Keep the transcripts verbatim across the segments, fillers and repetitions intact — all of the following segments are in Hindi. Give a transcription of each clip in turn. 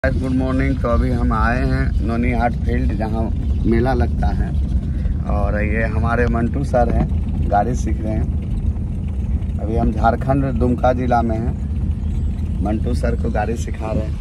Good morning. तो अभी हम आए हैं नोनी हाट फील्ड जहां मेला लगता है और ये हमारे मंटू सर हैं, गाड़ी सीख रहे हैं। अभी हम झारखंड दुमका जिला में हैं। मंटू सर को गाड़ी सिखा रहे हैं,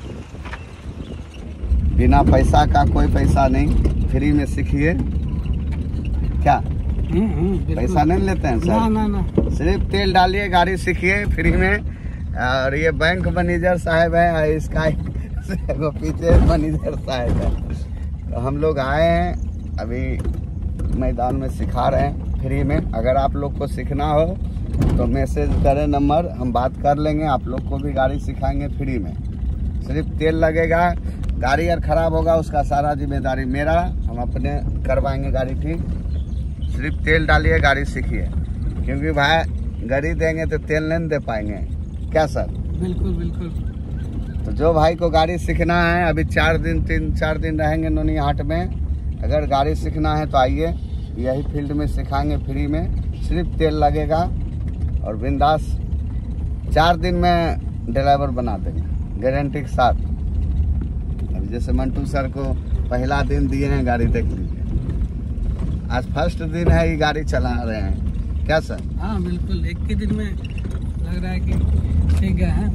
बिना पैसा का, कोई पैसा नहीं, फ्री में सीखिए। क्या पैसा नहीं लेते हैं सर? ना, ना, ना। सिर्फ तेल डालिए, गाड़ी सीखिए फ्री में। और ये बैंक मैनेजर साहब है, इसका वो पीछे मैनेजर साहब है। तो हम लोग आए हैं अभी मैदान में, सिखा रहे हैं फ्री में। अगर आप लोग को सीखना हो तो मैसेज करें, नंबर हम बात कर लेंगे, आप लोग को भी गाड़ी सिखाएंगे फ्री में। सिर्फ तेल लगेगा, गाड़ी अगर खराब होगा उसका सारा जिम्मेदारी मेरा, हम अपने करवाएंगे गाड़ी ठीक। सिर्फ तेल डालिए, गाड़ी सीखिए, क्योंकि भाई गाड़ी देंगे तो तेल नहीं दे पाएंगे। क्या सर? बिल्कुल बिल्कुल। तो जो भाई को गाड़ी सीखना है, अभी चार दिन तीन चार दिन रहेंगे नोनी हाट में। अगर गाड़ी सीखना है तो आइए, यही फील्ड में सिखाएंगे फ्री में। सिर्फ तेल लगेगा और बिंदास चार दिन में ड्राइवर बना देंगे, गारंटी के साथ। अभी जैसे मंटू सर को पहला दिन दिए हैं, गाड़ी देख लीजिए। आज फर्स्ट दिन है, ये गाड़ी चला रहे हैं। क्या सर? हाँ बिल्कुल, एक ही दिन में लग रहा है कि ठीक है।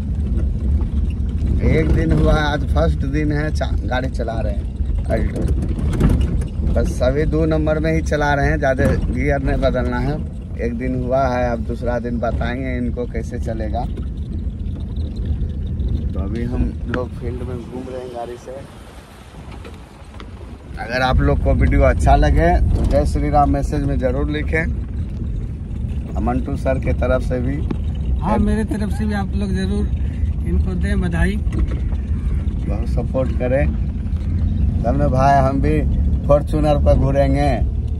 एक दिन हुआ है, आज फर्स्ट दिन है, गाड़ी चला रहे हैं अल्टो। बस सभी दो नंबर में ही चला रहे हैं, ज़्यादा गियर नहीं बदलना है। एक दिन हुआ है, अब दूसरा दिन बताएंगे इनको कैसे चलेगा। तो अभी हम लोग फील्ड में घूम रहे हैं गाड़ी से। अगर आप लोग को वीडियो अच्छा लगे तो जय श्री राम मैसेज में जरूर लिखें। मंटू सर के तरफ से भी, हाँ मेरे तरफ से भी आप लोग जरूर इनको दें बधाई, बहुत सपोर्ट करें। तब में भाई हम भी फॉर्चूनर पर घूरेंगे।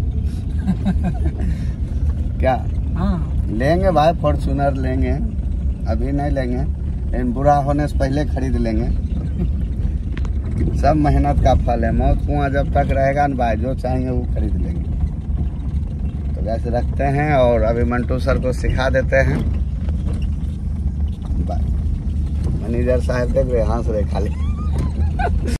क्या? हाँ लेंगे भाई, फॉर्चूनर लेंगे, अभी नहीं लेंगे, लेकिन बुरा होने से पहले खरीद लेंगे। सब मेहनत का फल है, मौत कुआं जब तक रहेगा ना भाई, जो चाहेंगे वो खरीद लेंगे। तो वैसे रखते हैं और अभी मंटू सर को सिखा देते हैं। मैनेजर साहब देख रहे, हंस रहे खाली।